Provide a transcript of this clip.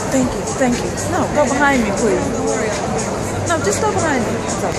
Thank you, thank you. No, go behind me, please. No, just go behind me. So.